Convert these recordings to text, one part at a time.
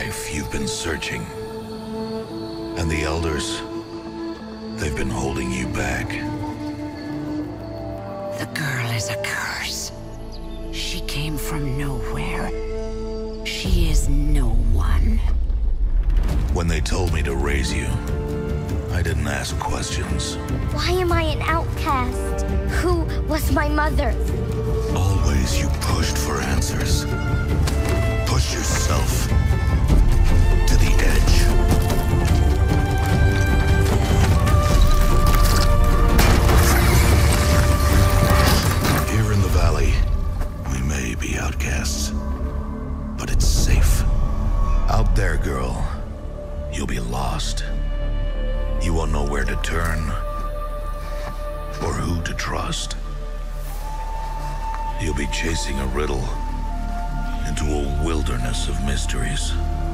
life you've been searching. And the Elders, they've been holding you back. The girl is a curse. She came from nowhere. She is no one. When they told me to raise you, I didn't ask questions. Why am I an outcast? Who was my mother? Always you pushed for answers. Push yourself to the edge. Here in the valley, we may be outcasts, but it's safe. Out there, girl, you'll be lost. You won't know where to turn or who to trust. You'll be chasing a riddle into a wilderness of mysteries.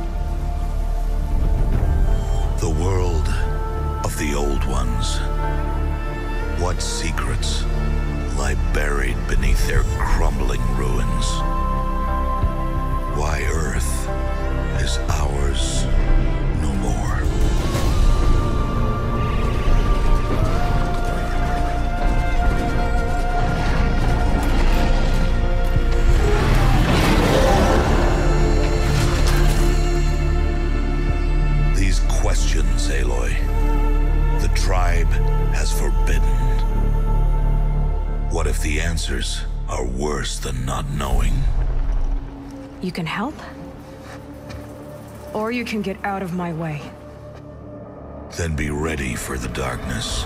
The world of the old ones. What secrets lie buried beneath their crumbling ruins? Why Earth is ours no more. These questions, Aloy, the tribe has forbidden. What if the answers are worse than not knowing? You can help? Or you can get out of my way. Then be ready for the darkness.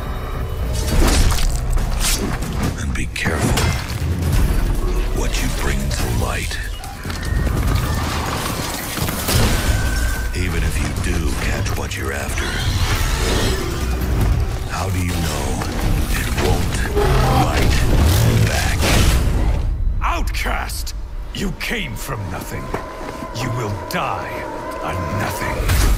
And be careful what you bring to light. Even if you do catch what you're after, how do you know it won't bite back? Outcast! You came from nothing. You will die a nothing.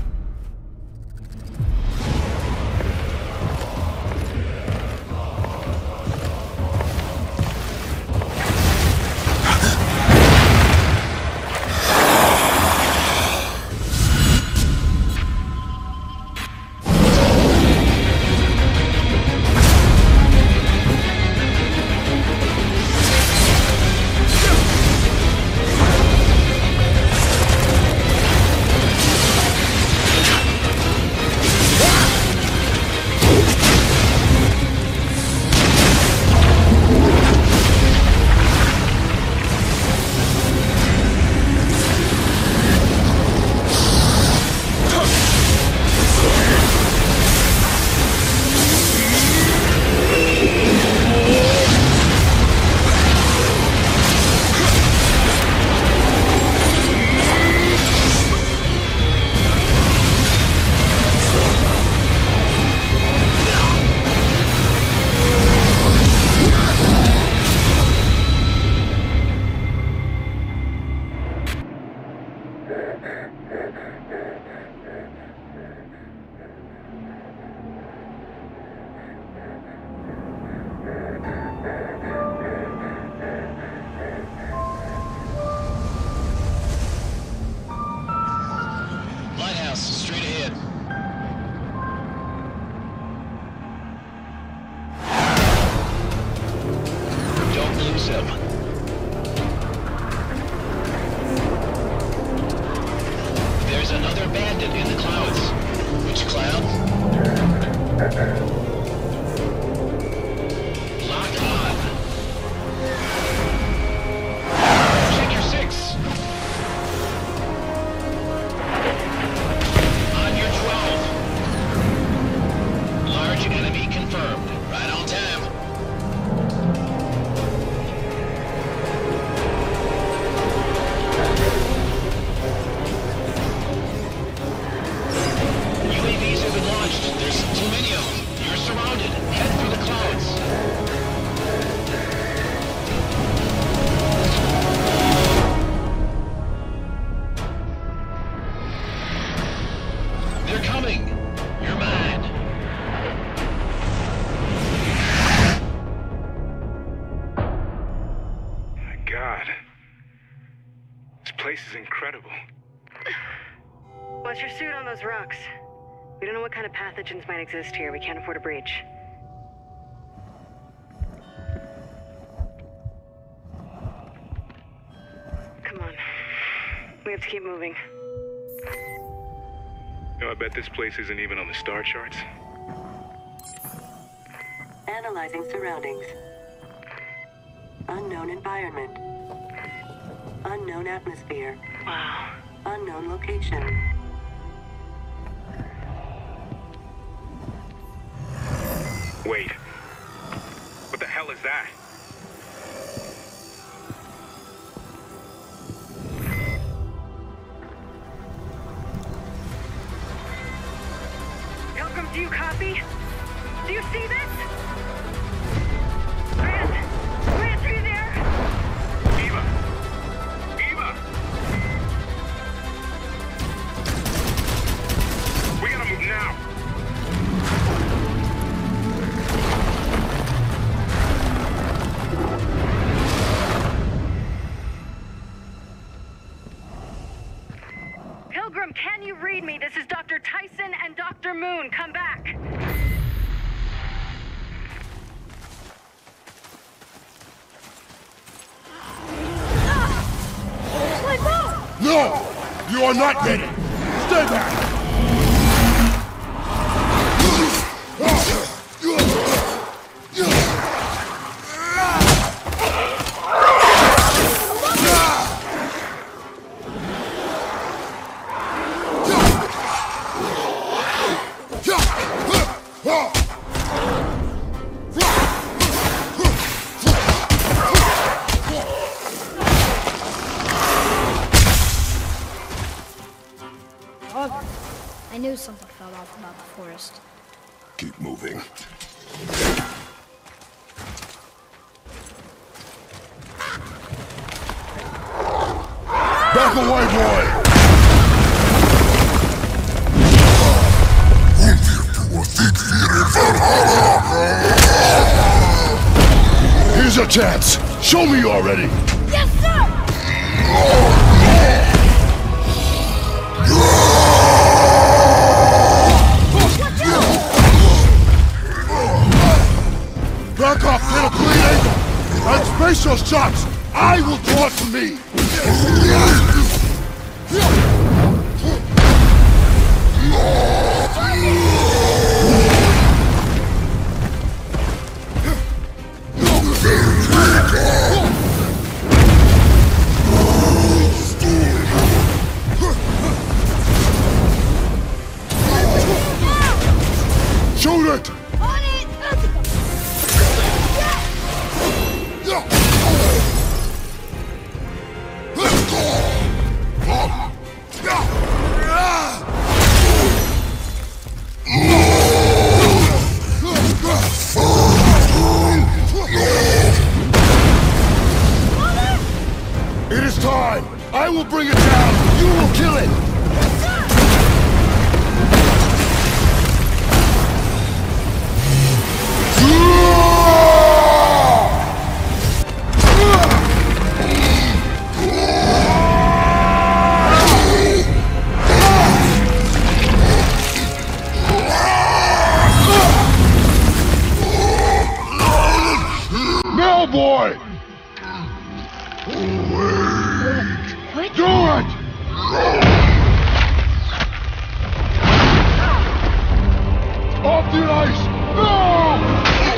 Straight ahead. Don't lose him. There's another bandit in the clouds. Which cloud? Lock on. Check your six. On your 12. Large enemy confirmed. Right on time. UAVs have been launched. There's too many of them. You're surrounded. Head for the clouds. They're coming. You're mine. My God. This place is incredible. those rocks. We don't know what kind of pathogens might exist here. We can't afford a breach. Come on. We have to keep moving. You know, I bet this place isn't even on the star charts. Analyzing surroundings. Unknown environment. Unknown atmosphere. Wow. Unknown location. Wait. What the hell is that? Pilgrim, do you copy? Do you see this? Grant! Grant, are you there? Eva! Eva! We gotta move now! Pilgrim, can you read me? This is Dr. Tyson and Dr. Moon. Come back. No! You are not ready! Stay back! I knew something fell off about the forest. Keep moving. Back away, boy! Here's your chance. Show me you're ready. Yes, sir! Back off, get a clean angle! And space your shots! I will draw it from me! Shoot it! On it! It is time! I will bring it down! You will kill it! Now, boy! What? Do it! Off the ice! No!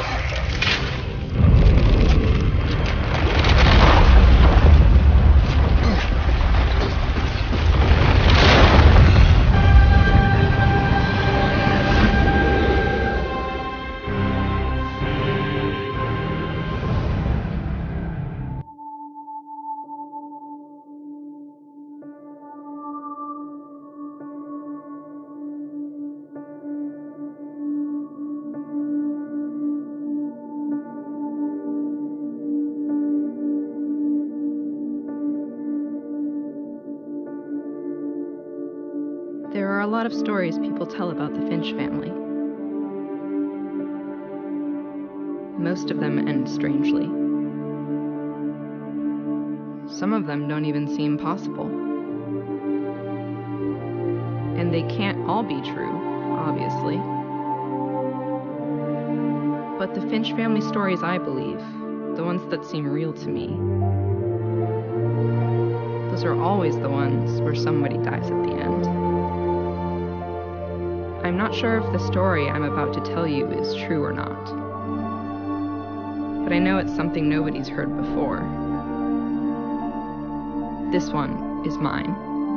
There are a lot of stories people tell about the Finch family. Most of them end strangely. Some of them don't even seem possible. And they can't all be true, obviously. But the Finch family stories I believe, the ones that seem real to me, those are always the ones where somebody dies at the end. I'm not sure if the story I'm about to tell you is true or not, but I know it's something nobody's heard before. This one is mine.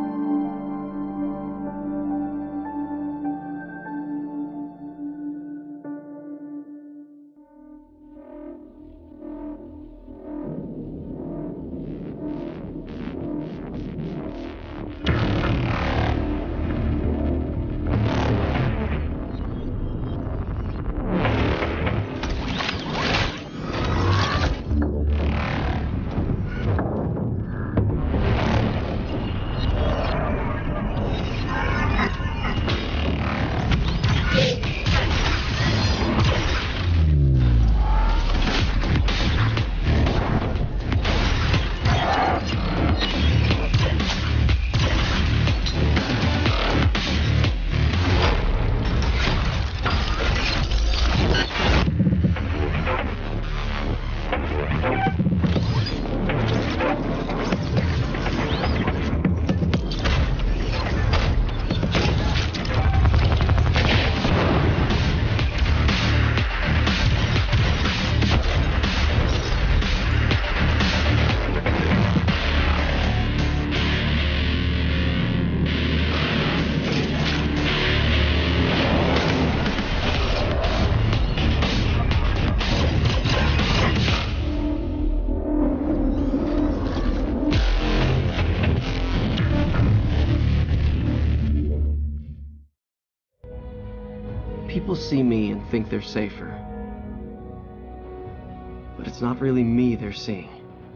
People see me and think they're safer. But it's not really me they're seeing.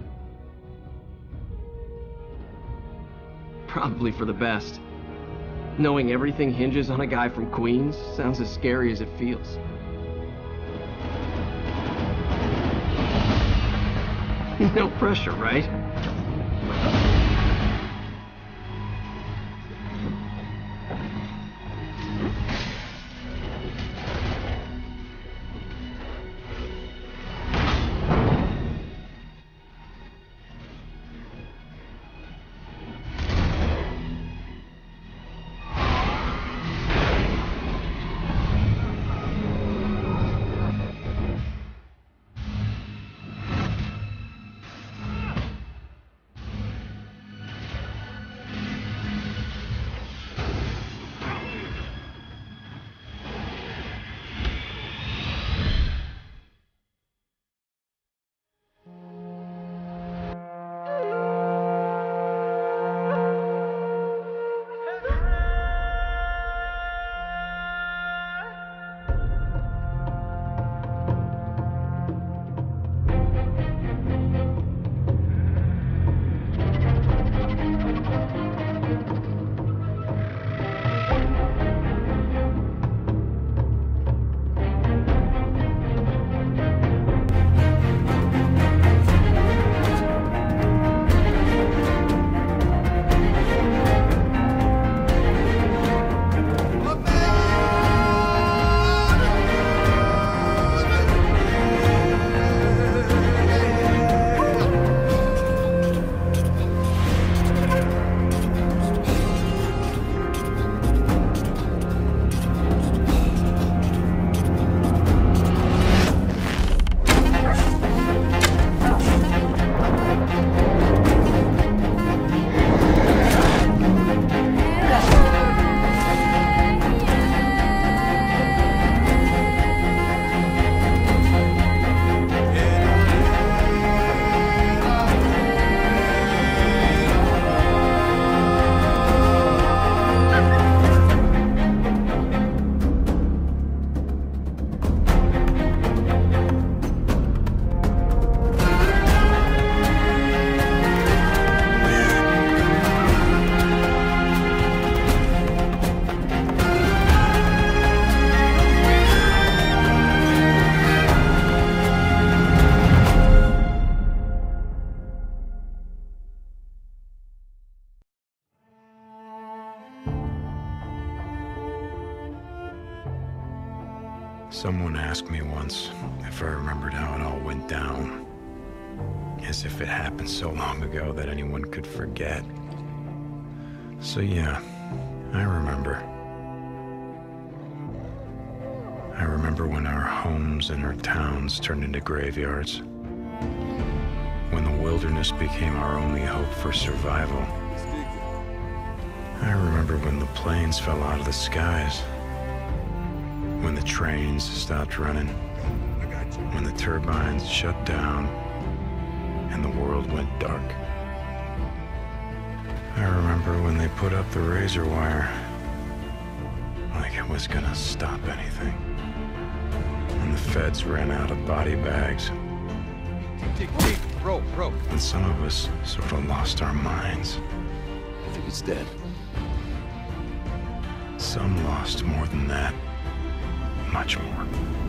Probably for the best. Knowing everything hinges on a guy from Queens sounds as scary as it feels. No pressure, right? Someone asked me once if I remembered how it all went down. As if it happened so long ago that anyone could forget. So yeah, I remember. I remember when our homes and our towns turned into graveyards. When the wilderness became our only hope for survival. I remember when the planes fell out of the skies. When the trains stopped running. When the turbines shut down and the world went dark. I remember when they put up the razor wire like it was gonna stop anything. When the feds ran out of body bags. Rope. And some of us sort of lost our minds. I think he's dead. Some lost more than that. Much more.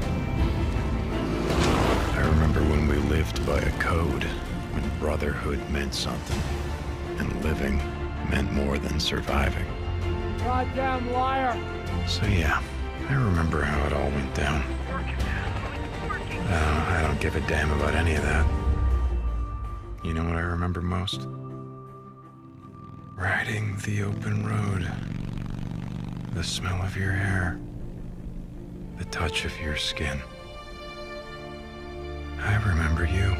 I remember when we lived by a code, when brotherhood meant something, and living meant more than surviving. Goddamn liar! So yeah, I remember how it all went down. I don't give a damn about any of that. You know what I remember most? Riding the open road. The smell of your hair. The touch of your skin. I remember you.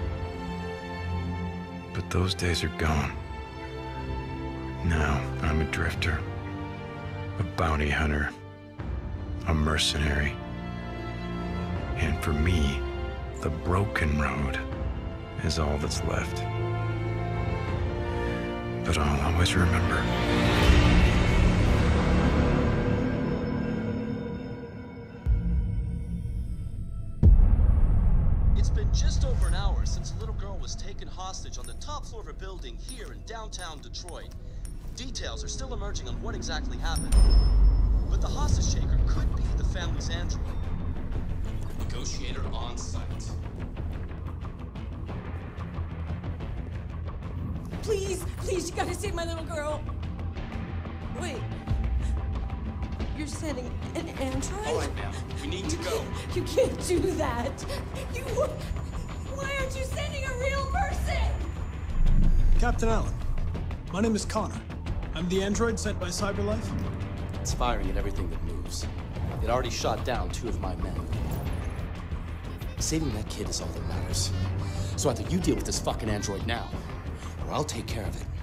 But those days are gone. Now I'm a drifter. A bounty hunter. A mercenary. And for me, the broken road is all that's left. But I'll always remember. It's been just over an hour since a little girl was taken hostage on the top floor of a building here in downtown Detroit. Details are still emerging on what exactly happened. But the hostage taker could be the family's android. Negotiator on site. Please, you gotta save my little girl. Wait. You're sending an android? All right, ma'am. We need to go. You can't do that. Why aren't you sending a real person? Captain Allen, my name is Connor. I'm the android sent by CyberLife. It's firing at everything that moves. It already shot down 2 of my men. Saving that kid is all that matters. So either you deal with this fucking android now, or I'll take care of it.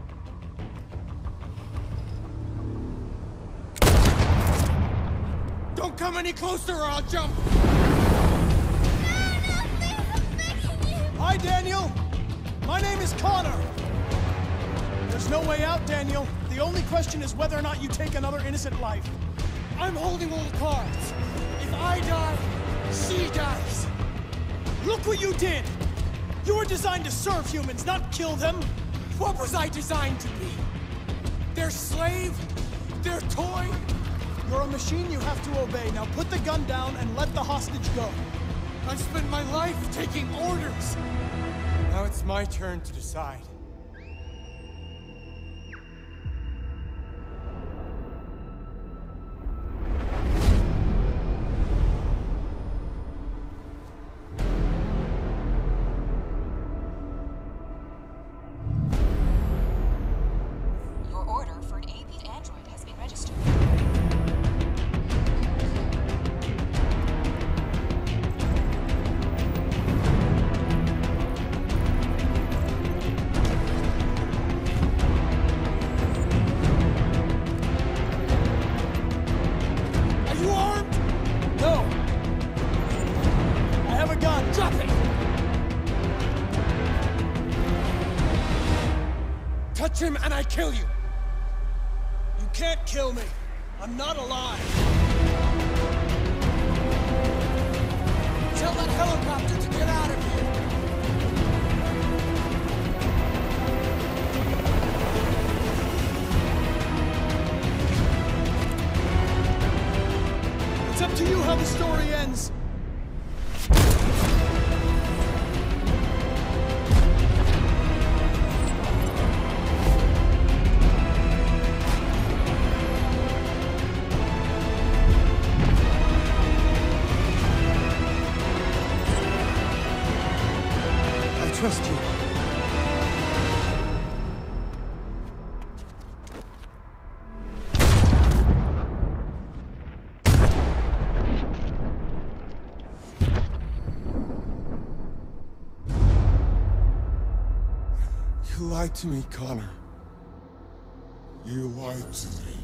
Don't come any closer or I'll jump! Hi, Daniel! My name is Connor! There's no way out, Daniel. The only question is whether or not you take another innocent life. I'm holding all the cards. If I die, she dies. Look what you did! You were designed to serve humans, not kill them! What was I designed to be? Their slave? Their toy? You're a machine you have to obey. Now put the gun down and let the hostage go. I've spent my life taking orders. Now it's my turn to decide. Touch him and I kill you! You can't kill me. I'm not alive. Tell that helicopter to get out of here! It's up to you how the story ends. lied to me, Connor. You lied to me.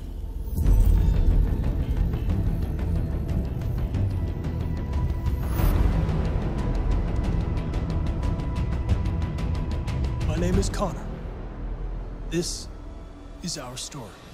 My name is Connor. This is our story.